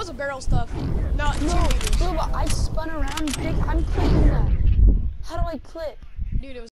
was a barrel stuff. Not 2 No, meters. bro, but I spun around. I'm clicking that. How do I click? Dude, it was